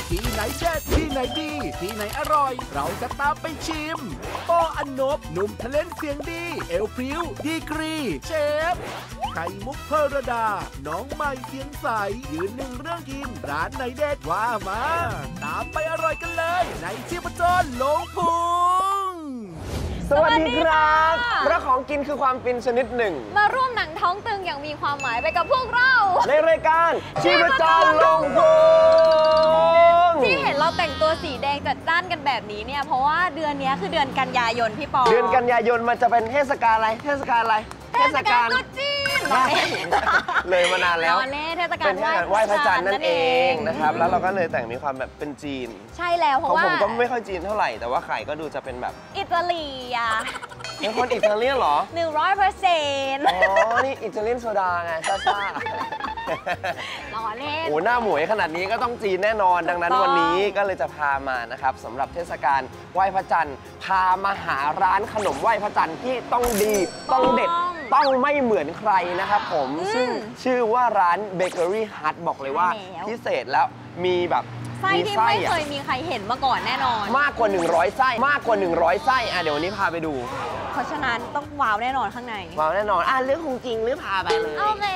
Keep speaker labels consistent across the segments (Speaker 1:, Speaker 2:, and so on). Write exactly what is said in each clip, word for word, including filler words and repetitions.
Speaker 1: ที่ไหนเด็ดที่ไหนดีที่ไหนอร่อยเราจะตามไปชิมปออันนบหนุ่มทะเลนเสียงดีเอลพริ้วดีกรีเชฟไข่มุกเพรดาน้องใหม่เสียงใสยืนหนึ่งเรื่องกินร้านไหนเด็ดว่ามาตามไปอร่อยกันเลยในชีพจรลงพุง
Speaker 2: สวัสดีครับเพราะของกินคือความฟินชนิดหนึ่ง
Speaker 3: มาร่วมหนังท้องตึงอย่างมีความหมายไปกับพวกเรา
Speaker 2: ในรายการชีพจรลงพุง
Speaker 3: ที่เห็นเราแต่งตัวสีแดงจัดจ้านกันแบบนี้เนี่ยเพราะว่าเดือนนี้คือเดือนกันยายนพี่ปอ
Speaker 2: เดือนกันยายนมันจะเป็นเทศกาลอะไรเทศกาลอะไร
Speaker 3: เทศกาลตรุษจีน
Speaker 2: เลยมานานแล้ว
Speaker 3: เทศกาล
Speaker 2: ไหว้พระจันทร์นั่นเองนะครับแล้วเราก็เลยแต่งมีความแบบเป็นจีน
Speaker 3: ใช่แล้วเพราะว่า
Speaker 2: ผมก็ไม่ค่อยจีนเท่าไหร่แต่ว่าไข่ก็ดูจะเป็นแบบ
Speaker 3: อิตาลีอ่ะ
Speaker 2: เป็นคนอิตาเลียนเหรอ
Speaker 3: หนึ่งร้อยเปอร์เซ็นต์
Speaker 2: อ๋อนี่อิตาเลียนโซดาไงซ่าซ่า
Speaker 3: ล้อเล่น
Speaker 2: โอ้หน้าหมวยขนาดนี้ก็ต้องจีนแน่นอนดังนั้นวันนี้ก็เลยจะพามานะครับสำหรับเทศกาลไหว้พระจันทร์พามาหาร้านขนมไหว้พระจันทร์ที่ต้องดีต้องเด็ดต้องไม่เหมือนใครนะครับผมซึ่งชื่อว่าร้าน Bakery Hut บอกเลยว่าพิเศษแล้วมีแบบ
Speaker 3: ไส้ที่ไม่เคยมีใครเห็นมาก่อนแน่นอน
Speaker 2: มากกว่าหนึ่งร้อยไส้มากกว่าหนึ่งร้อยไส้อ่ะเดี๋ยววันนี้พาไปดู
Speaker 3: เพราะฉะนั้นต้องว้าวแน่นอนข้างใน
Speaker 2: ว้าวแน่นอนอ่ะเรื่องของจริงหรือพาไปเลย
Speaker 3: โอเค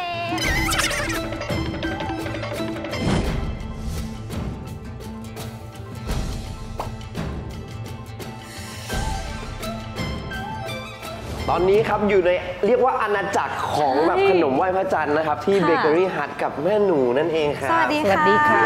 Speaker 2: ตอนนี้ครับอยู่ในเรียกว่าอาณาจักรของแบบขนมไหว้พระจันทร์นะครับที่ Bakery Hut กับแม่หนูนั่นเองครับ
Speaker 3: สวัสดีค่ะ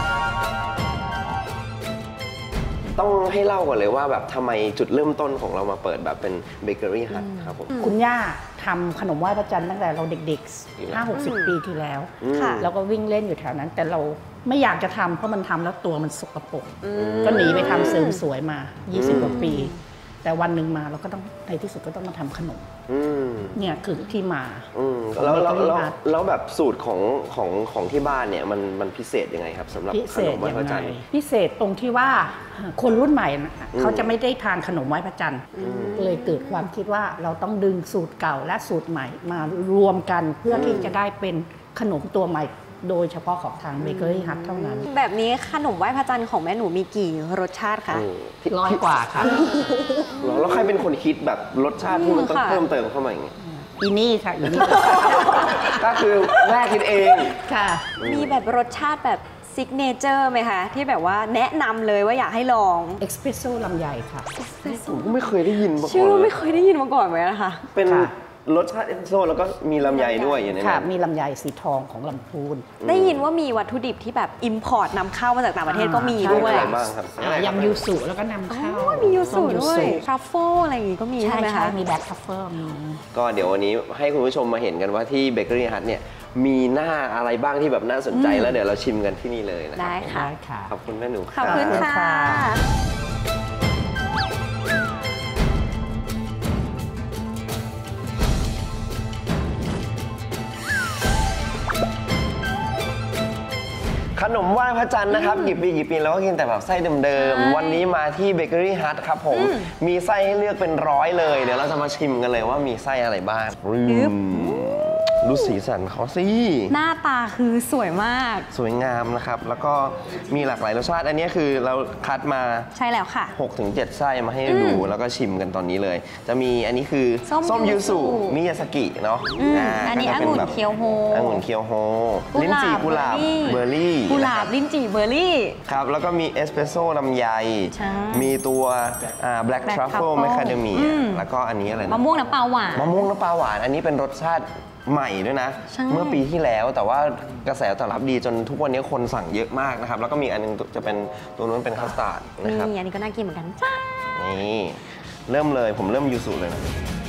Speaker 2: ต้องให้เล่าก่อนเลยว่าแบบทำไมจุดเริ่มต้นของเรามาเปิดแบบเป็น Bakery Hut ครับผม
Speaker 4: คุณย่าทำขนมไหว้พระจันทร์ตั้งแต่เราเด็กๆ ห้าหกสิบ ปีที่แล้วแล้วก็วิ่งเล่นอยู่แถวนั้นแต่เราไม่อยากจะทำเพราะมันทำแล้วตัวมันสกปรกก็หนีไปทำเสริมสวยมายี่สิบกว่าปีแต่วันหนึ่งมาเราก็ต้องในที่สุดก็ต้องมาทำขนมเนี่ยคือที่มา
Speaker 2: แล้วแล้วแล้วแบบสูตรของของของที่บ้านเนี่ยมันมันพิเศษยังไงครับสำหรับขนมไหว้พระจันทร์
Speaker 4: พิเศษตรงที่ว่าคนรุ่นใหม่เขาจะไม่ได้ทานขนมไหว้พระจันทร์เลยเกิดความคิดว่าเราต้องดึงสูตรเก่าและสูตรใหม่มารวมกันเพื่อที่จะได้เป็นขนมตัวใหม่โดยเฉพาะของทางเบเกอรี่ฮัทเท่านั้น
Speaker 3: แบบนี้ขนมไหว้พระจันทร์ของแม่หนูมีกี่รสชาติคะ
Speaker 4: ร้อยกว่าค่ะ
Speaker 2: แล้วใครเป็นคนคิดแบบรสชาติที่มันต้องเพิ่มเติมเข้ามาอย่างเงี้ย
Speaker 4: อีนี่ค่ะอีนี่
Speaker 2: ก็คือแม่คิดเอง
Speaker 4: ค่ะ
Speaker 3: มีแบบรสชาติแบบซิกเนเจอร์ไหมคะที่แบบว่าแนะนำเลยว่าอยากให้ลอง
Speaker 4: เอ็กซ์เพรสโซ่ลำไยค่ะ
Speaker 2: ผมก็ไม่เคยได้ยินมาก่อน
Speaker 3: ชื่อไม่เคยได้ยินมาก่อนเลยนะคะ
Speaker 2: เป็นรสชาติเอสเปรสโซ่แล้วก็มีลำไยด้วยอย่างนี้
Speaker 4: ค่ะมีลำไยสีทองของลำพูน
Speaker 3: ได้ยินว่ามีวัตถุดิบที่แบบอิมพอร์ตนำเข้ามาจากต่างประเทศก็มีด้วย
Speaker 2: อะไรบ้างครับ
Speaker 4: ยำยูสุแล้วก็นำเข้า
Speaker 3: มียูสุด้วยทรัฟเฟิลอะไรอย่างงี้ก็มีใช่ไหมคะ
Speaker 4: มีแบล็คทรัฟเฟิลมี
Speaker 2: ก็เดี๋ยววันนี้ให้คุณผู้ชมมาเห็นกันว่าที่เบเกอรี่ฮัทเนี่ยมีหน้าอะไรบ้างที่แบบน่าสนใจแล้วเดี๋ยวเราชิมกันที่นี่เลยนะครับ
Speaker 3: ได้
Speaker 4: ค่ะ
Speaker 2: ขอบคุณแม่หนู
Speaker 3: ขอบคุณค่ะ
Speaker 2: ขนมไหว้พระจันทร์นะครับกี่ปีกี่ปีแล้วก็กินแต่แบบไส้เดิมๆวันนี้มาที่เบเกอรี่ฮัทครับผมมีไส้ให้เลือกเป็นร้อยเลยเดี๋ยวเราจะมาชิมกันเลยว่ามีไส้อะไรบ้างดูสีสันเขาสิ
Speaker 3: หน้าตาคือสวยมาก
Speaker 2: สวยงามนะครับแล้วก็มีหลากหลายรสชาติอันนี้คือเราคัดมา
Speaker 3: ใช่แล้วค่ะ
Speaker 2: หกถึงเจ็ด ไส้มาให้ดูแล้วก็ชิมกันตอนนี้เลยจะมีอันนี้คือส้มยูสุมิยาสกิเนาะ
Speaker 3: อันนี้องุ่นเคียวโฮ
Speaker 2: องุ่นเคียวโฮลิ้นจี่กุหลาบเบอร์รี่
Speaker 3: กุหลาบลิ้นจี่เบอร์รี่
Speaker 2: ครับแล้วก็มีเอสเปรสโซ่ลำไยมีตัวแบล็กทรัฟเฟิลแมคคาเดเมียแล้วก็อันนี้อะไร
Speaker 3: มะม่วงน้ำปลาหวาน
Speaker 2: มะม่วงน้ำปลาหวานอันนี้เป็นรสชาติใหม่ด้วยนะเมื่อปีที่แล้วแต่ว่ากระแสตอบรับดีจนทุกวันนี้คนสั่งเยอะมากนะครับแล้วก็มีอันนึงจะเป็นตัวนู้นเป็นคัสตาร์ดนะครับ
Speaker 3: นี่อันนี้ก็น่ากินเหมือนกันจ้า
Speaker 2: นี่เริ่มเลยผมเริ่มยูสุเลยนะ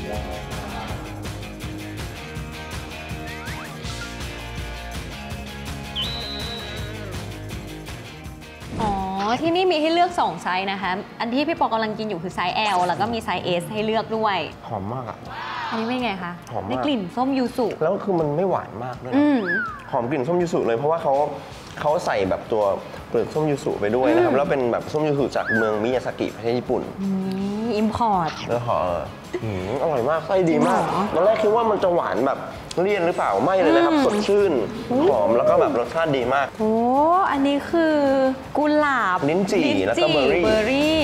Speaker 3: อ๋อที่นี่มีให้เลือกสองไซส์นะคะอันที่พี่ปอกำลังกินอยู่คือไซส์ L แล้วก็มีไซส์ S ให้เลือกด้วย
Speaker 2: หอมมากอ่ะ
Speaker 3: อันนี้เป็นไงคะได้กลิ่นส้มยูสุ
Speaker 2: แล้วคือมันไม่หวานมากด้วยหอมกลิ่นส้มยูสุเลยเพราะว่าเขาเขาใส่แบบตัวเปลือกส้มยูสุไปด้วยนะครับแล้วเป็นแบบส้มยูสุจากเมืองมิยาซากิประเทศญี่ปุ่น
Speaker 3: อิมพอร์ต
Speaker 2: แล้วหอมอร่อยมากไส้ดีมากตอนแรกคิดว่ามันจะหวานแบบเลี่ยนหรือเปล่าไม่เลยนะครับสดชื่นหอมแล้วก็แบบรสชาติดีมาก
Speaker 3: โอ้อันนี้คือกุหลาบ
Speaker 2: ลิ้นจี่แล้วก็เบอร์รี่
Speaker 3: เบอร์รี่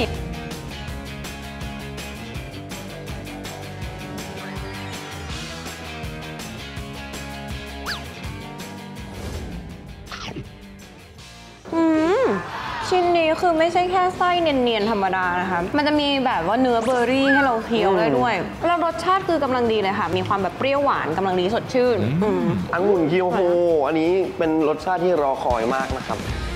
Speaker 3: อืมชิ้นนี้คือไม่ใช่แค่ไส้เนียนๆธรรมดานะคะมันจะมีแบบว่าเนื้อเบอร์รี่ให้เราเคี้ยวได้ด้วยแล้วรสชาติคือกำลังดีเลยค่ะมีความแบบเปรี้ยวหวานกำลังดีสดชื่น
Speaker 2: องุ่นเคียวโฮอันนี้เป็นรสชาติที่รอคอยมากนะครับ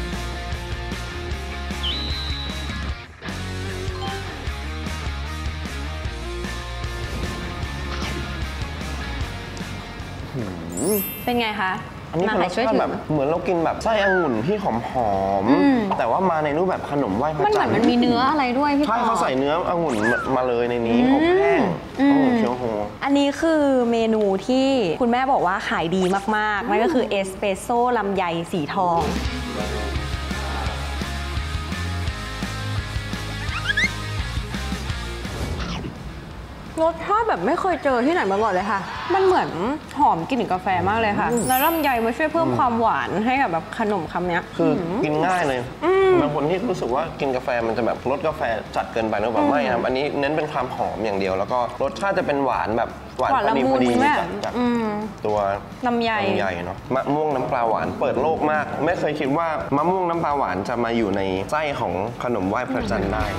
Speaker 3: เป็นไงคะ
Speaker 2: อันนี้เป็นรสชาติแบบเหมือนเรากินแบบไส้องุ่นที่หอมๆแต่ว่ามาในรูปแบบขนมไหว้พระจันทร์
Speaker 3: มันเหมือนมันมีเนื้ออะไรด้วยพี่ปอ
Speaker 2: ใช่เขาใส่เนื้อองุ่นมาเลยในนี้อบแห้งองุ่นเคียวโฮ
Speaker 3: อันนี้คือเมนูที่คุณแม่บอกว่าขายดีมากๆนั่นก็คือเอสเปรสโซ่ลำไยสีทองรสชาติแบบไม่เคยเจอที่ไหนมาก่อนเลยค่ะมันเหมือนหอมกลิ่นกาแฟมากเลยค่ะแล้วลำไยมาช่วยเพิ่มความหวานให้กับแบบขนมคำนี้
Speaker 2: คือกินง่ายเลยบางคนที่รู้สึกว่ากินกาแฟมันจะแบบรสกาแฟจัดเกินไปหรือเปล่าไม่ครับอันนี้เน้นเป็นความหอมอย่างเดียวแล้วก็รสชาติจะเป็นหวานแบบหวานพอดีพอดีจากจากตัว
Speaker 3: ลำไย
Speaker 2: ลำไยเนาะมะม่วงน้ำปลาหวานเปิดโลกมากไม่เคยคิดว่ามะม่วงน้ำปลาหวานจะมาอยู่ในไส้ของขนมไหว้พระจันทร์ได้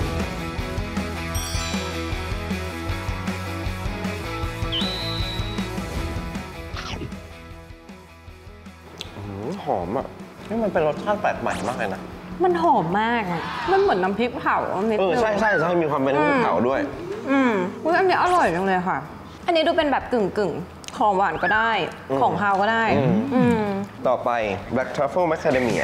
Speaker 2: หอมอ่ะนี่มันเป็นรสชาติแปลกใหม่มากเลยนะ
Speaker 3: มันหอมมากอ่ะมันเหมือนน้ำพริกเผา
Speaker 2: เออใช่ใช่ใช่มีความเป็นน้ำพริกเผาด้วย
Speaker 3: อืมอันนี้อร่อยจังเลยค่ะอันนี้ดูเป็นแบบกึ่งกึ่งของหวานก็ได้ของคาวก็ได้อืม
Speaker 2: ต่อไป Black Truffle Macadamia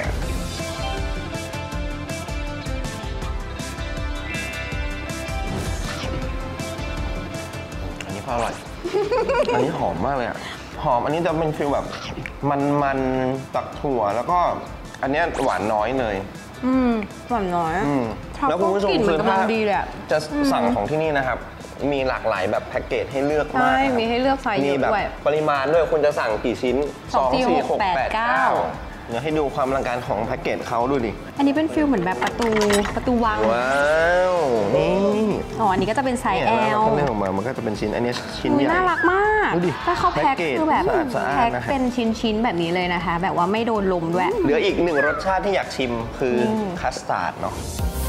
Speaker 2: อันนี้ก็อร่อย อันนี้หอมมากเลยอ่ะหอมอันนี้จะเป็นฟีลแบบมันๆตักถั่วแล้วก็อันนี้หวานน้อยเลย
Speaker 3: อืมหวานน้อย
Speaker 2: แล้วคุณผู้ชมคือถ้าจะสั่งของที่นี่นะครับมีหลากหลายแบบแพ็กเกจให้เลือกมากใช่
Speaker 3: มีให้เลือกไซส์เยอะด้วย
Speaker 2: ปริมาณด้วยคุณจะสั่งกี่ชิ้นสอง สี่ หก แปด เก้าเดี๋ยวให้ดูความอลังการของแพ็กเกจเขาดูดิ
Speaker 3: อันนี้เป็นฟิลเหมือนแบบประตูประตูวัง
Speaker 2: ว้าวนี่
Speaker 3: อ๋ออันนี้ก็จะเป็นไซส์ L
Speaker 2: เลื่อนออกมามันก็จะเป็นชิ้นอันนี้ชิ้นใหญ่
Speaker 3: น่ารักมากถ้าเขาแพ็คคือแบบแพ็คเป็นชิ้นๆแบบนี้เลยนะคะแบบว่าไม่โดนลมด้วย
Speaker 2: เหลืออีกหนึ่งรสชาติที่อยากชิมคือคัสตาร์ดเนาะ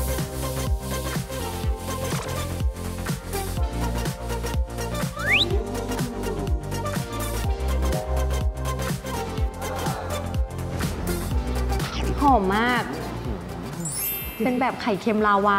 Speaker 3: หอมมากเป็นแบบไข่เค็มลาวา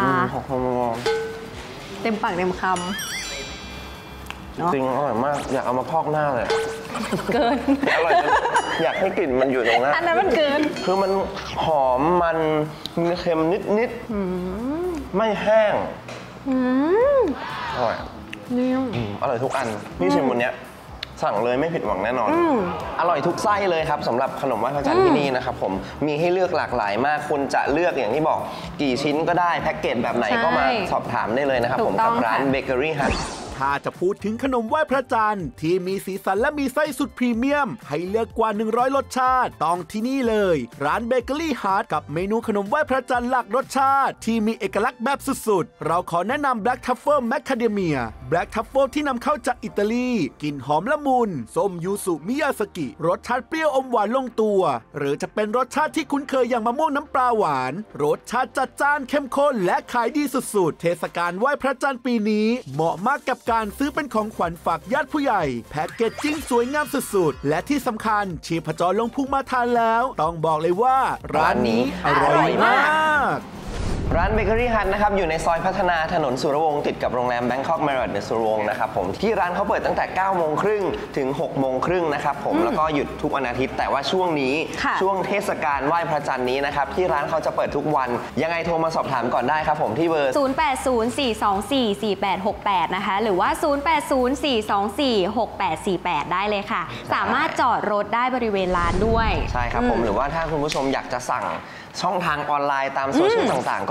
Speaker 3: เต็มปากเต็มคำ
Speaker 2: จริงอร่อยมากอยากเอามาพอกหน้าเลย
Speaker 3: เกิน
Speaker 2: อร่อยอยากให้กลิ่นมันอยู่ตรงหน้า
Speaker 3: อันนั้นมันเกิน
Speaker 2: คือมันหอมมันมีเค็มนิดๆไม่แห้งอร่อย
Speaker 3: นี่
Speaker 2: อร่อยทุกอันพี่ชิมวันนี้สั่งเลยไม่ผิดหวังแน่นอนอร่อยทุกไส้เลยครับสำหรับขนมไหว้พระจันทร์ที่นี่นะครับผมมีให้เลือกหลากหลายมากคุณจะเลือกอย่างที่บอกกี่ชิ้นก็ได้แพ็กเกจแบบไหนก็มาสอบถามได้เลยนะครับผมกับร้านเบเกอรี่ฮัท
Speaker 1: ถ้าจะพูดถึงขนมไหว้พระจันทร์ที่มีสีสันและมีไส้สุดพรีเมียมให้เลือกกว่าหนึ่งร้อยรสชาติต้องที่นี่เลยร้านเบเกอรี่ฮาร์ทกับเมนูขนมไหว้พระจันทร์หลากรสชาติที่มีเอกลักษณ์แบบสุดๆเราขอแนะนำ Black Truffle Macadamia Black Truffle ที่นำเข้าจากอิตาลีกลิ่นหอมละมุนส้มยูสุมิยาสกิรสชาติเปรี้ยวอมหวานลงตัวหรือจะเป็นรสชาติที่คุ้นเคยอย่างมะม่วงน้ำปลาหวานรสชาติจัดจ้านเข้มข้นและขายดีสุดๆเทศกาลไหว้พระจันทร์ปีนี้เหมาะมากกับการซื้อเป็นของขวัญฝากญาติผู้ใหญ่แพ็กเกจจิ้งสวยงามสุดๆและที่สำคัญชีพจรลงพุงมาทานแล้วต้องบอกเลยว่าร้านนี้อร่อยมาก
Speaker 2: ร้านเบเกอรี่ฮัทนะครับอยู่ในซอยพัฒนาถนนสุรวงศ์ติดกับโรงแรมแบงคอกแมริออทเดอะสุรวงศ์นะครับผมที่ร้านเขาเปิดตั้งแต่เก้าโมงครึ่งถึงหกโมงครึ่งนะครับผมแล้วก็หยุดทุกวันอาทิตย์แต่ว่าช่วงนี้ช่วงเทศกาลไหว้พระจันทร์นี้นะครับที่ร้านเขาจะเปิดทุกวันยังไงโทรมาสอบถามก่อนได้ครับผมที่เบอร์
Speaker 3: ศูนย์ แปด ศูนย์ สี่ สอง สี่ สี่ แปด หก แปดนะคะหรือว่าศูนย์ แปด ศูนย์ สี่ สอง สี่ หก แปด สี่ แปดได้เลยค่ะสามารถจอดรถได้บริเวณร้านด้วย
Speaker 2: ใช่ครับผมหรือว่าถ้าคุณผู้ชมอยากจะสั่งช่องทางออนไลน์ตามโซเชียลต่างๆก็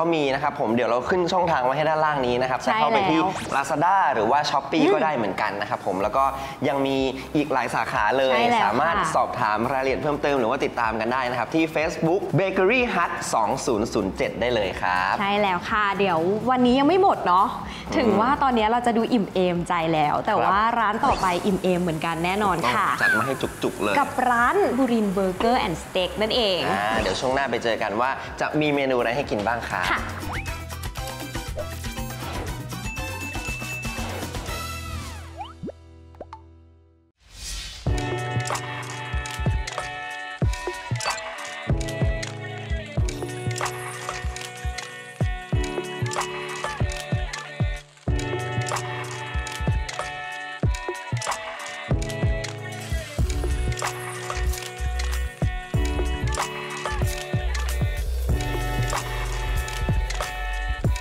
Speaker 2: เขามีนะครับผมเดี๋ยวเราขึ้นช่องทางไว้ให้ด้านล่างนี้นะครับจะเข้าไปที่ Lazada หรือว่า Shopee ก็ได้เหมือนกันนะครับผมแล้วก็ยังมีอีกหลายสาขาเลยสามารถสอบถามรายละเอียดเพิ่มเติมหรือว่าติดตามกันได้นะครับที่ Facebook Bakery Hut สองพันเจ็ดได้เลยครับ
Speaker 3: ใช่แล้วค่ะเดี๋ยววันนี้ยังไม่หมดเนาะถึงว่าตอนนี้เราจะดูอิ่มเอมใจแล้ว แต่ว่าร้านต่อไปอิ่มเอมเหมือนกันแน่นอนค่ะ
Speaker 2: จัดมาให้จุกๆเลย
Speaker 3: กับร้านบุรินเบอร์เกอร์แอนด์สเต็กนั่นเอง
Speaker 2: เดี๋ยวช่วงหน้าไปเจอกันว่าจะมีเมนูอะไรให้กินบ้างครับ
Speaker 3: ค่ะ